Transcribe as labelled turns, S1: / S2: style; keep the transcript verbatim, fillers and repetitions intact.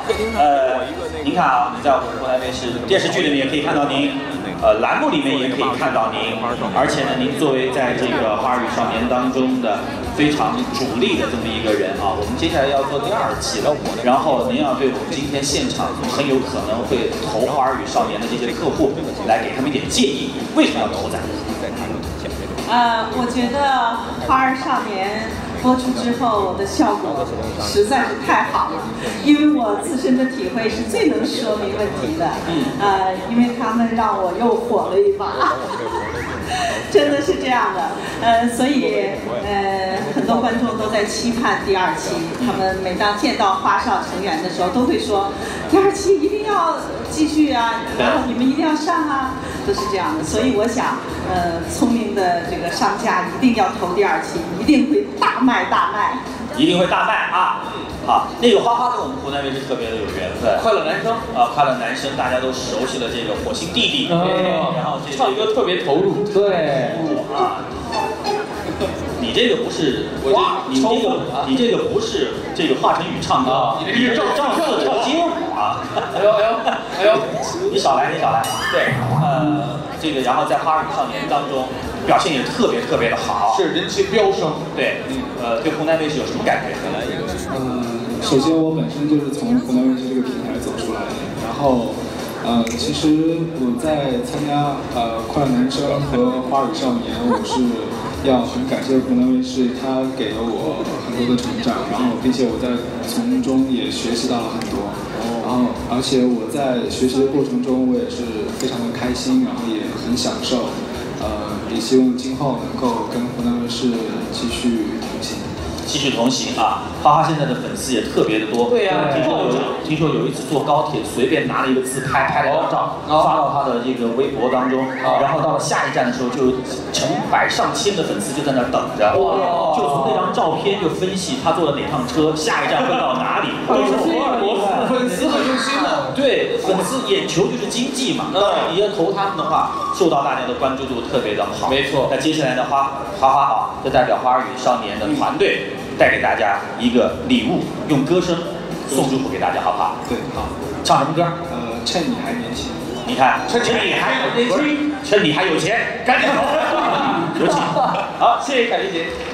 S1: 呃，您看啊，你在我们湖南卫视电视剧里面也可以看到您，呃，栏目里面也可以看到您，而且呢，您作为在这个《花儿与少年》当中的非常主力的这么一个人啊，我们接下来要做第二期了，然后您要对我们今天现场很有可能会投《花儿与少年》的这些客户来给他们一点建议，为什么要投咱？
S2: 呃，我觉得《花儿少年》播出之后的效果实在是太好了，因为我自身的体会是最能说明问题的。呃，因为他们让我又火了一把，真的是这样的。呃，所以呃，很多观众都在期盼第二期。他们每当见到花少成员的时候，都会说第二期一定要继续啊，然后你们一定要上啊，都是这样的。所以我想，呃，聪明的这个商家一定要投第二期，一定会大卖大卖，
S1: 一定会大卖啊！好，那个花花跟我们湖南卫视特别的有缘分，
S3: 快乐男声
S1: 啊，快乐男声大家都熟悉了这个火星弟弟，
S3: 嗯、
S1: 然后这
S3: 唱歌特别投入，对，
S1: 啊。你这个不是，我这你这个你这个不是这个华晨宇唱歌，
S3: 你这是赵
S1: 赵四街舞啊！
S3: 哎呦哎呦哎呦，
S1: 你少来你少来，对，呃，这个然后在《花儿与少年》当中表现也特别特别的好，
S3: 是人气飙升。
S1: 对，呃，对湖南卫视有什么感觉？
S4: 嗯，首先我本身就是从湖南卫视这个平台走出来的，然后。呃，其实我在参加呃《快乐男声》和《花儿与少年》，我是要很感谢湖南卫视，它给了我很多的成长，然后并且我在从中也学习到了很多，然后而且我在学习的过程中，我也是非常的开心，然后也很享受，呃，也希望今后能够跟湖南卫视继续同行。
S1: 继续同行啊！花花现在的粉丝也特别的多。
S3: 对呀、啊，
S1: 听说有听说有一次坐高铁，随便拿了一个自拍，拍了张照，发到他的这个微博当中。然后到了下一站的时候，就成百上千的粉丝就在那儿等着。哇！就从那张照片就分析他坐了哪趟车，下一站会到哪里。都是福尔摩斯，
S3: 粉丝很用心的。
S1: 对，粉丝眼球就是经济嘛。嗯，你要投他们的话，受到大家的关注度特别的好。
S3: 没错。
S1: 那接下来的花花花好，就代表花儿与少年的团队。带给大家一个礼物，用歌声送祝福给大家，好不好？
S4: 对，好。
S1: 唱什么歌？
S4: 呃，趁你还年轻。
S1: 你看，趁你还年轻，趁你还有钱，赶紧走。有请。好，谢谢凯丽姐。